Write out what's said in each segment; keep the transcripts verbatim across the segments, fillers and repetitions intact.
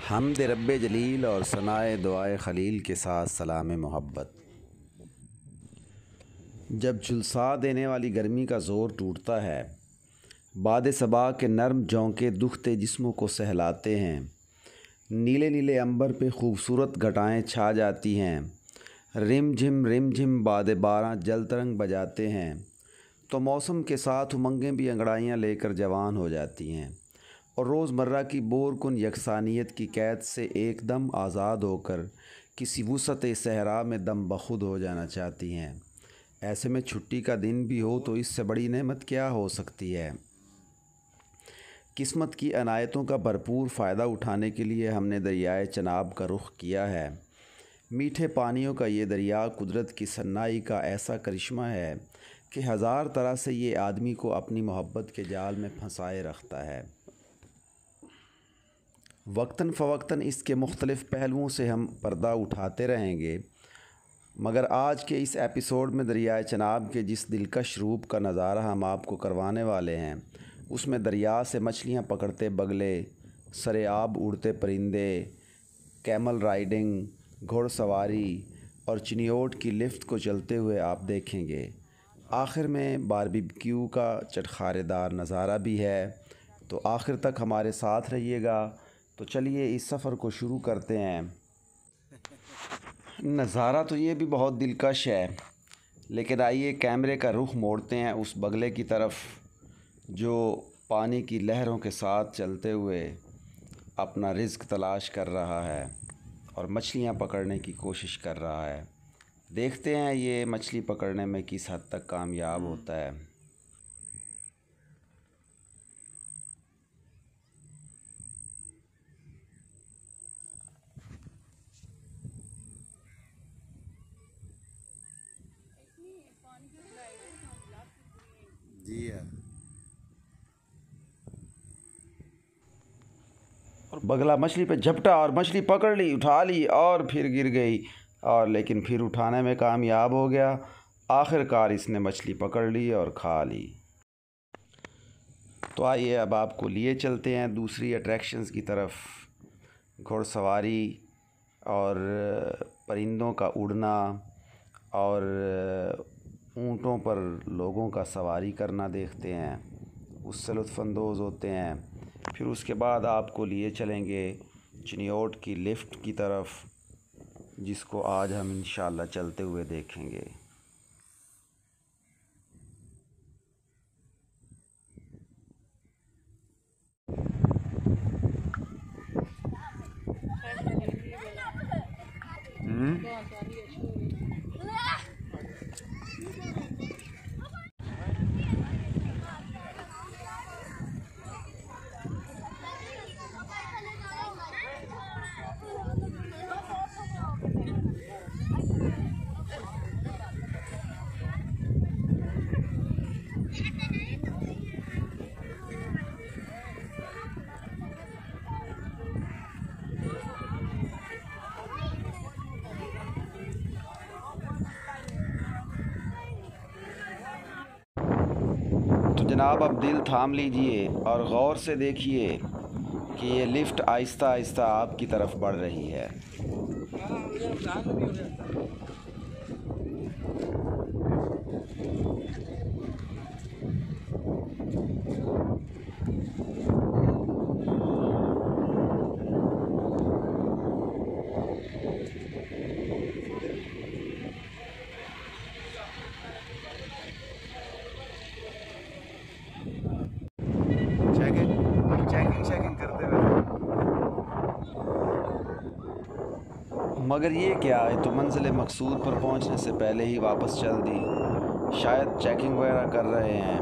हमद रब्बे जलील और सनाए दुआए खलील के साथ सलाम मोहब्बत। जब झुलसा देने वाली गर्मी का ज़ोर टूटता है, बाद सबा के नर्म झोंके दुखते जिस्मों को सहलाते हैं। नीले नीले अंबर पे खूबसूरत घटाएं छा जाती हैं। रिम झिम रिम झिम बाद बारां जल तरंग बजाते हैं, तो मौसम के साथ उमंगें भी अंगड़ाइयाँ लेकर जवान हो जाती हैं और रोज़मर्रा की बोरकुन यकसानियत की कैद से एकदम आज़ाद होकर किसी वुसअत सहरा में दम बखुद हो जाना चाहती हैं। ऐसे में छुट्टी का दिन भी हो तो इससे बड़ी नेमत क्या हो सकती है। किस्मत की अनायतों का भरपूर फ़ायदा उठाने के लिए हमने दरियाए चनाब का रुख किया है। मीठे पानियों का ये दरिया कुदरत की सन्नाई का ऐसा करिश्मा है कि हज़ार तरह से ये आदमी को अपनी मोहब्बत के जाल में फंसाए रखता है। वक्तन फ़वक्तन इसके मुख्तलिफ़ पहलुओं से हम पर्दा उठाते रहेंगे, मगर आज के इस एपिसोड में दरियाए चनाब के जिस दिलकश रूप का नज़ारा हम आपको करवाने वाले हैं, उसमें दरिया से मछलियाँ पकड़ते बगले, सरेआब उड़ते परिंदे, कैमल राइडिंग, घुड़सवारी और चिनियोट की लिफ्ट को चलते हुए आप देखेंगे। आखिर में बारबेक्यू का चटखारेदार नज़ारा भी है। तो आखिर तक हमारे साथ रहिएगा। तो चलिए इस सफ़र को शुरू करते हैं। नज़ारा तो ये भी बहुत दिलकश है, लेकिन आइए कैमरे का रुख मोड़ते हैं उस बगले की तरफ जो पानी की लहरों के साथ चलते हुए अपना रिज़्क तलाश कर रहा है और मछलियाँ पकड़ने की कोशिश कर रहा है। देखते हैं ये मछली पकड़ने में किस हद तक कामयाब होता है। जी है। और बगला मछली पे झपटा और मछली पकड़ ली, उठा ली और फिर गिर गई, और लेकिन फिर उठाने में कामयाब हो गया। आखिरकार इसने मछली पकड़ ली और खा ली। तो आइए अब आपको लिए चलते हैं दूसरी अट्रैक्शंस की तरफ। घुड़सवारी और परिंदों का उड़ना और ऊँटों पर लोगों का सवारी करना देखते हैं, उससे लुत्फ़अंदोज़ होते हैं। फिर उसके बाद आपको लिए चलेंगे चिनियोट की लिफ्ट की तरफ, जिसको आज हम इंशाअल्लाह चलते हुए देखेंगे। तो जनाब अब दिल थाम लीजिए और गौर से देखिए कि ये लिफ्ट आहिस्ता आहिस्ता आपकी तरफ बढ़ रही है। चेकिंग चेकिंग करते हुए, मगर ये क्या है, तो मंजिल मकसूद पर पहुंचने से पहले ही वापस चल दी। शायद चेकिंग वगैरह कर रहे हैं,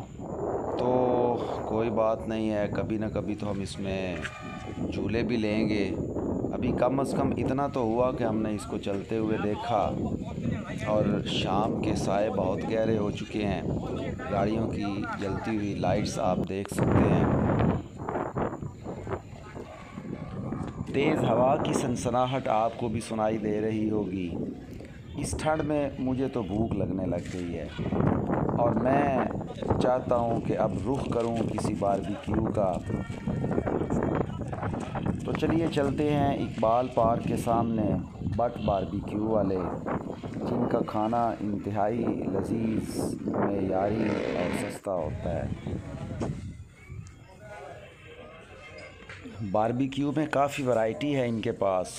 तो कोई बात नहीं है, कभी ना कभी तो हम इसमें झूले भी लेंगे। अभी कम अज़ कम इतना तो हुआ कि हमने इसको चलते हुए देखा, और शाम के साए बहुत गहरे हो चुके हैं। गाड़ियों की जलती हुई लाइट्स आप देख सकते हैं। तेज़ हवा की सनसनाहट आपको भी सुनाई दे रही होगी। इस ठंड में मुझे तो भूख लगने लग गई है और मैं चाहता हूँ कि अब रुख करूँ किसी बारबेक्यू का। तो चलिए चलते हैं इकबाल पार्क के सामने बट बारबेक्यू वाले, जिनका खाना इंतहाई लजीज, मेयारी और सस्ता होता है। बारबेक्यू में काफ़ी वैरायटी है इनके पास।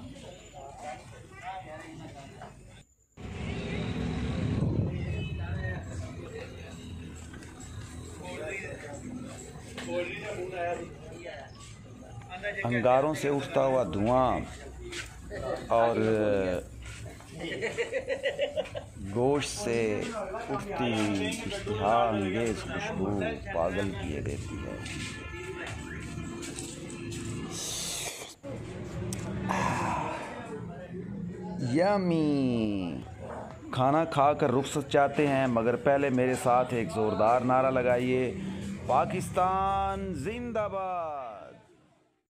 अंगारों से उठता हुआ धुआं और गोश्त से उठती हुई इश्तिहा अंगेज खुशबू पागल किए देती है। यमी। खाना खाकर रुखसत चाहते हैं, मगर पहले मेरे साथ एक ज़ोरदार नारा लगाइए, पाकिस्तान जिंदाबाद।